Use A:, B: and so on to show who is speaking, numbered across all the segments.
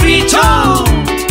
A: Bicho.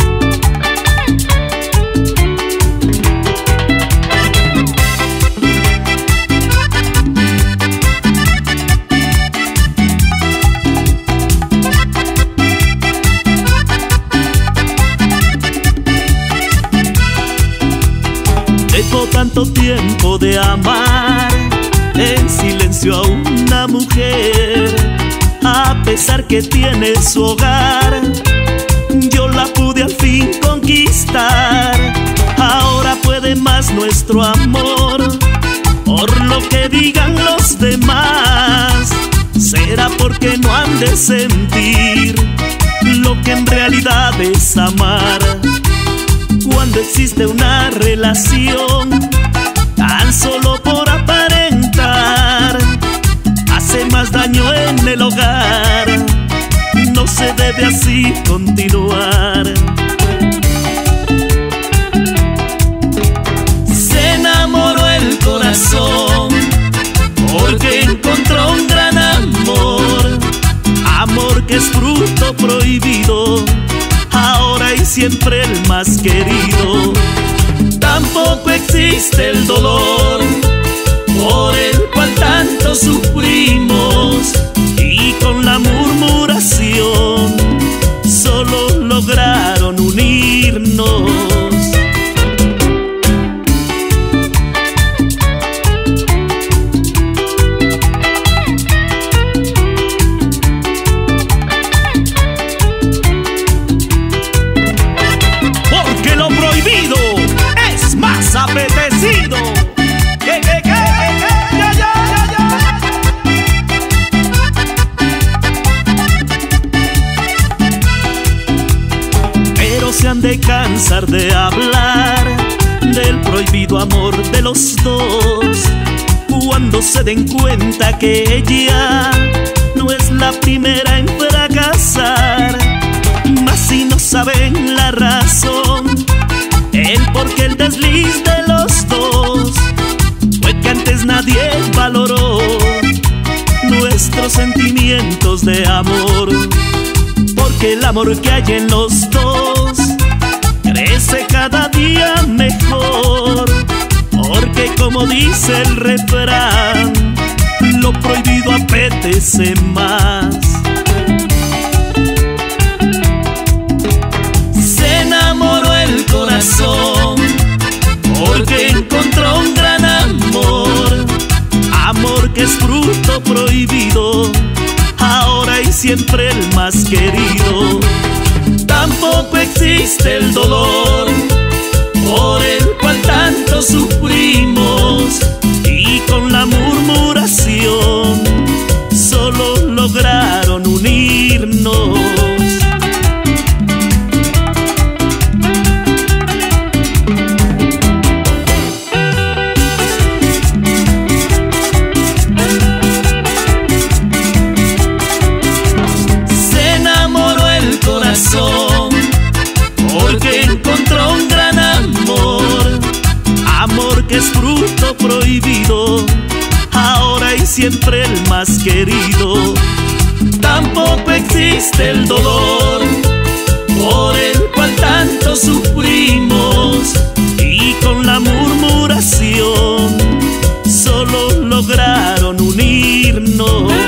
B: Tengo tanto tiempo de amar en silencio a una mujer, a pesar que tiene su hogar, yo la pude al fin conquistar. Ahora puede más nuestro amor, por lo que digan los demás. Será porque no han de sentir lo que en realidad es amar. Cuando existe una relación tan solo por aparentar, hace más daño en el hogar. No se debe así continuar. Se enamoró el corazón porque encontró un gran amor, amor que es fruto prohibido, ahora y siempre el más querido. Tampoco existe el dolor por el cual tanto sufrimos, y con la murmuración solo lograron unirnos. Apetecido. Pero se han de cansar de hablar del prohibido amor de los dos, cuando se den cuenta que ella no es la primera en fracasar. Mas si no saben la razón, el porqué el desliz de los dos, fue que antes nadie valoró nuestros sentimientos de amor. Porque el amor que hay en los dos crece cada día mejor. Porque como dice el refrán, lo prohibido apetece más. Porque encontró un gran amor, amor que es fruto prohibido, ahora y siempre el más querido. Tampoco existe el dolor por el cual tanto sufrimos, y con la murmuración solo lograron unirnos. Porque encontró un gran amor, amor que es fruto prohibido, ahora y siempre el más querido. Tampoco existe el dolor por el cual tanto sufrimos, y con la murmuración solo lograron unirnos.